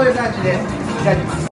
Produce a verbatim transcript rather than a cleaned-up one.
ういう感じでいただきます。